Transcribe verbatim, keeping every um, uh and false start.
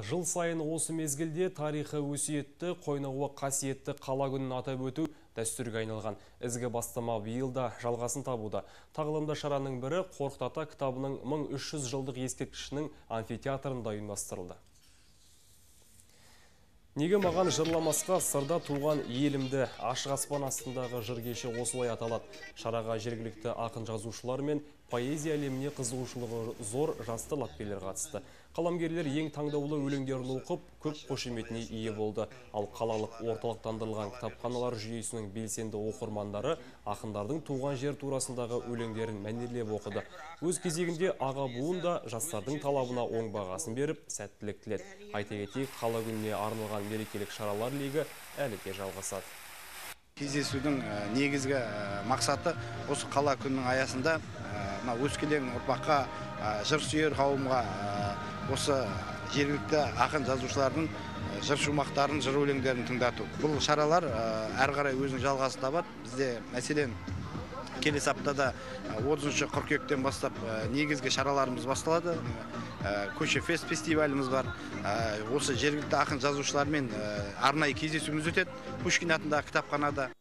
Жыл сайын осы мезгілде тарихы өсиетті, қойнауы қасиетті қала күнін атап өту дәстүрге айналған. Ізгі бастама биылда жалғасын табуда. Тағылымды шараның бірі Қорқыт Ата кітабының мың үш жүз жылдық ескерткішінің амфитеатрында ұйымдастырылды. Неге маған жырламасқа сырда туған елімді, ашық аспан астындағы жыр кеші осылай аталады. Шараға жергілікті ақын жазушылар мен поэзия әлеміне қызығушылығы зор жас талапкерлер қатысты. Қаламгерлер ең таңдаулы өлеңдерін оқып, көп қошеметіне ие болды. Ал қалалық орталықтандырылған кітапханалар жүйесінің белсенді оқырмандары ақындардың туған жер турасындағы өлеңдерін мәнерлеп оқыды. Өз кезегінде аға буын да жастардың талабына оң бағасын беріп, сәттілік тіледі. Айта кетейік, қала күніне арналған мерекелік шаралар легі әлі де жалғасады. Кездесудің негізгі мақсаты осы қала күнінің аясында өскелең ұрпаққа, жыр-сүйер қауымға осы жергілікті ақын жазушылардың жыр шумақтарын, жыр өлеңдерін тыңдату. Бұл шаралар әрі қарай өзінің жалғасын табады. Бізде мәселен келесі аптада отызыншы қыркүйектен бастап негізгі шараларымыз басталады. Көше фест фестиваліміз бар. Осы жергілікті ақын жазушылармен арнайы кездесуіміз өтеді Пушкин атындағы кітапханада.